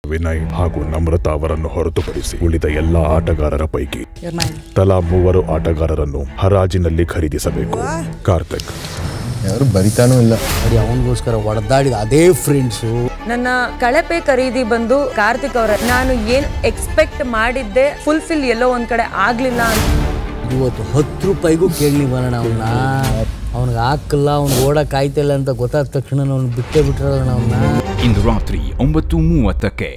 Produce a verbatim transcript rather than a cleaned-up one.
ವಿನಯ್ ಹಾಗೂ ನಮ್ರತಾ ಅವರನ್ನು ಹೊರತುಪಡಿಸಿ ಉಳಿದ ಎಲ್ಲಾ ಆಟಗಾರರ ಪೈಕಿ ತಲಾ ಮೂವರು ಆಟಗಾರರನ್ನು ಹರಾಜಿನಲ್ಲಿ ಖರೀದಿಸಬೇಕು. ಕಾರ್ತಿಕ್ ಯಾರು ಬರಿತಾನೂ ಇಲ್ಲ. ಅವನಿಗೋಸ್ಕರ ಹೊಡೆದಾಡಿದ ಅದೇ ಫ್ರೆಂಡ್ಸು. ನನ್ನ ಕಳಪೆ ಖರೀದಿ ಬಂದು ಕಾರ್ತಿಕ್ ಅವರ. ನಾನು ಏನ್ ಎಕ್ಸ್ಪೆಕ್ಟ್ ಮಾಡಿದ್ದೆ ಫುಲ್ಫಿಲ್ ಎಲ್ಲೋ ಒಂದ್ ಕಡೆ ಆಗ್ಲಿಲ್ಲ. ಇವತ್ತು ಹತ್ತು ರೂಪಾಯಿಗೂ ಕೇಳಿ ಬರೋಣ ಅವನ್ನ. ಅವನಿಗೆ ಹಾಕಲ್ಲ, ಅವ್ನು ಓಡಕ್ ಆಯ್ತಿಲ್ಲ ಅಂತ ಗೊತ್ತಾದ ತಕ್ಷಣ ಅವ್ನು ಬಿಟ್ಟೇ ಬಿಟ್ರಲ್ಲ ಅವನ್ನ. ಇಂದು ರಾತ್ರಿ ಒಂಬತ್ತು ಮೂವತ್ತಕ್ಕೆ.